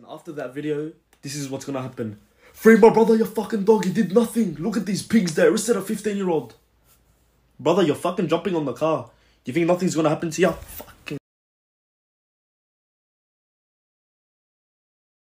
Listen, after that video, this is what's gonna happen. Free my brother, you fucking dog, he did nothing. Look at these pigs there, arrested a 15-year-old. Brother, you're fucking jumping on the car. You think nothing's gonna happen to you? Fuck.